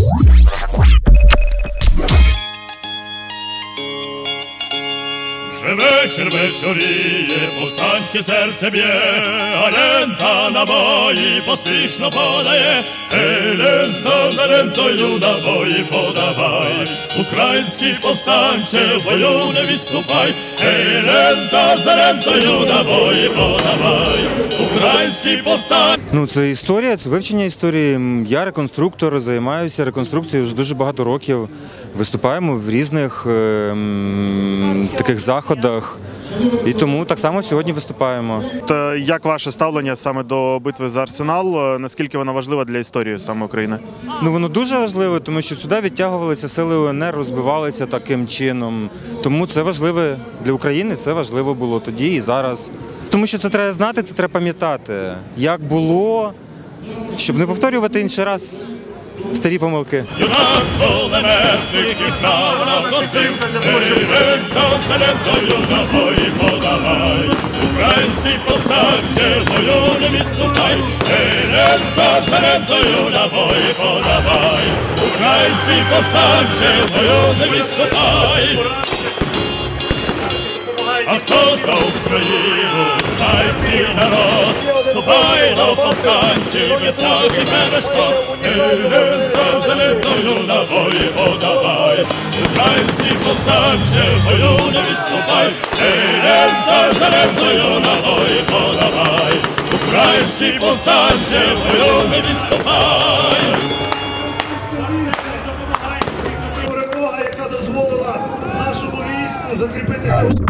Вже вечір вечоріє, повстанське серце б'є, а лента набої поспішно подає. Ей, лента за лентою набої подавай, український повстанче, в бою не відступай. Ей, лента за лентою набої подавай, український повстанче. Це історія, це вивчення історії. Я реконструктор, займаюся реконструкцією вже дуже багато років. Виступаємо в різних таких заходах, і тому так само сьогодні виступаємо. Як ваше ставлення саме до битви за Арсенал? Наскільки вона важлива для історії саме України? Воно дуже важливе, тому що сюди відтягувалися сили УНР, розбивалися таким чином. Тому це важливо для України, це важливо було тоді і зараз. Тому що це треба знати, це треба пам'ятати, як було, щоб не повторювати інший раз старі помилки. Юнак кулеметник і вправо навкосив, ей, лента за лентою набої подавай, український повстанче, в бою не відступай. Ей, лента за лентою набої подавай, український повстанче, в бою не відступай. А хто за Україну, знай свій народ, вступай до повстанців, без всяких перешкод. Ей, лента за лентою набої подавай, український повстанче, в бою не відступай. Ей, лента за лентою набої подавай, український повстанче, в бою не відступай. Перемога, яка дозволила нашому війську закріпитися.